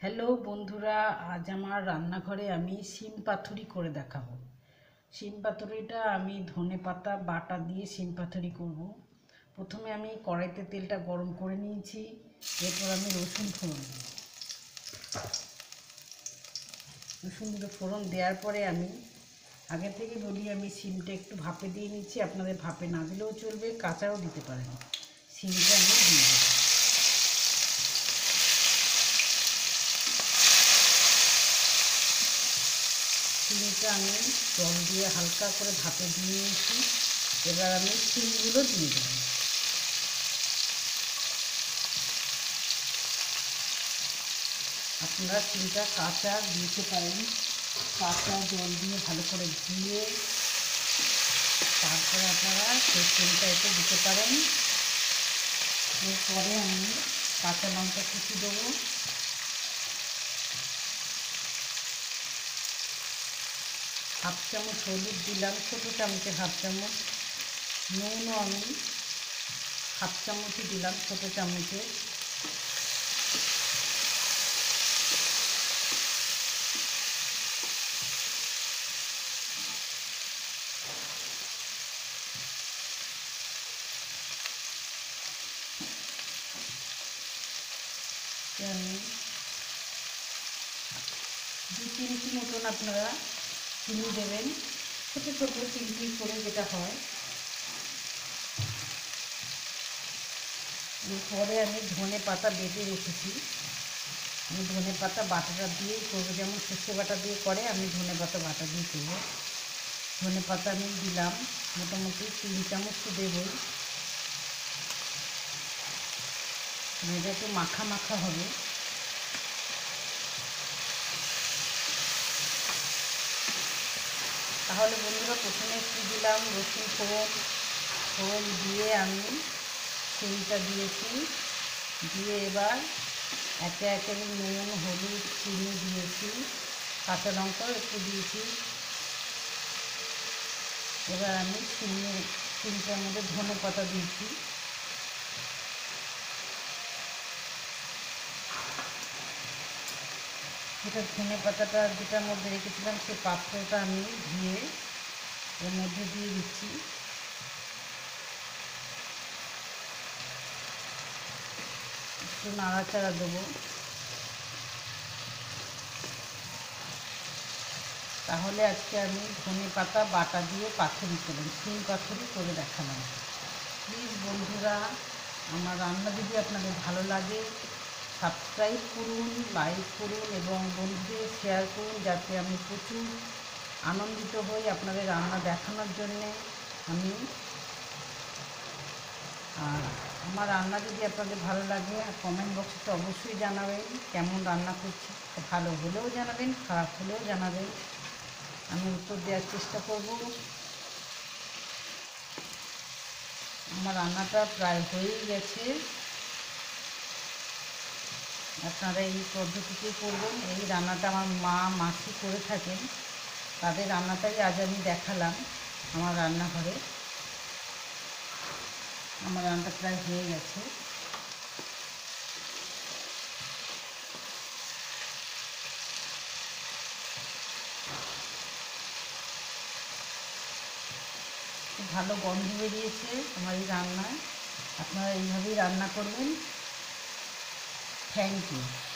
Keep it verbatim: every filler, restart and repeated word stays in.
Hello বন্ধুরা, আজ আমার রান্নাঘরে আমি শিম পাতুরি করে দেখাবো। শিম পাতুরিটা আমি ধনে পাতা বাটা দিয়ে শিম পাতুরি করব। প্রথমে আমি কড়াইতে তেলটা গরম করে নিয়েছি, এরপর আমি রসুন ফোড়ন দিই। রসুন ফোড়ন দেওয়ার পরে আমি আগে থেকে বলি আমি শিমটা একটু ভাপে দিয়ে নিচ্ছি। আপনাদের ভাপে না দিলেও চলবে, কাঁচাও দিতে পারেন। শিমটা আমি দিয়ে দেবো। শিমটা আমি জল দিয়ে হালকা করে ভাপে দিয়ে নিয়েছি। এবার আমি শিমগুলো দিয়ে দেব। আপনারা শিমটা কাঁচা দিতে পারেন, কাঁচা জল দিয়ে ভালো করে ধুয়ে তারপরে আপনারা সেই শিমটা এতে দিতে পারেন। এরপরে আমি কাঁচা লঙ্কা কুচি দেবো, হাফ চামচ হলুদ দিলাম, ছোটো চামচে হাফ চামচ নুনও আমি হাফ চামচই দিলাম, ছোটো চামচে। আমি দু তিনটি মতন আপনারা চিনি দেবেন, ছোটো ছোটো চিনি করে যেটা হয়। এরপরে আমি ধনে পাতা বেটে রেখেছি, আমি ধনে পাতা বাটাটা দিয়েই করবো, যেমন সর্ষে বাটা দিয়ে করে আমি ধনে পাতা বাটা দিয়ে করবো। ধনে পাতা আমি দিলাম মোটামুটি তিন চামচ তো দেবই। এটা একটু মাখা মাখা হবে। তাহলে বন্ধুরা প্রথমে একটু দিলাম রসুন ফোড়ন, ফোড়ন দিয়ে আমি শিমটা দিয়েছি, দিয়ে এবার একে একে নুন হলুদ চিনি দিয়েছি, কাঁচা লঙ্কাও একটু দিয়েছি। এবার আমি শিমে শিমটার মধ্যে ধনে পাতা দিয়েছি। সেটা ধনে পাতাটা যেটার মধ্যে রেখেছিলাম সেই পাত্রটা আমি ধুয়ে এর মধ্যে দিয়ে দিচ্ছি। একটু নাড়াচাড়া দেবো। তাহলে আজকে আমি ধনে পাতা বাটা দিয়ে পাতুরি করলাম, শিম পাতুরি করে দেখালাম। প্লিজ বন্ধুরা, আমার রান্না যদি আপনাদের ভালো লাগে সাবস্ক্রাইব করুন, লাইক করুন এবং বন্ধুদের শেয়ার করুন, যাতে আমি প্রচুর আনন্দিত হই আপনাদের রান্না দেখানোর জন্যে। আমি আর আমার রান্না যদি আপনাদের ভালো লাগে কমেন্ট বক্সে অবশ্যই জানাবেন কেমন রান্না করছি। ভালো হলেও জানাবেন, খারাপ হলেও জানাবেন, আমি উত্তর দেওয়ার চেষ্টা করব। আমার রান্নাটা প্রায় হয়েই গেছে। আপনারা এই পদ্ধতিতে করবেন। এই রান্নাটা আমার মা মাসি করে থাকেন, তাদের রান্নাটাই আজ আমি দেখালাম আমার রান্নাঘরে। আমার রান্নাটা প্রায় হয়ে গেছে। খুব ভালো গন্ধ বেরিয়েছে আমার এই রান্নায়। আপনারা এইভাবেই রান্না করবেন। Thank you.